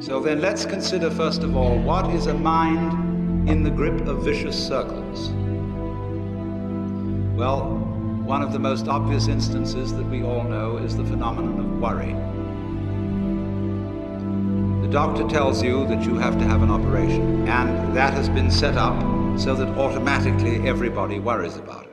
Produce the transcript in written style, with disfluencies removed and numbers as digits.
So then let's consider first of all, what is a mind in the grip of vicious circles? Well, one of the most obvious instances that we all know is the phenomenon of worry. The doctor tells you that you have to have an operation, and that has been set up so that automatically everybody worries about it.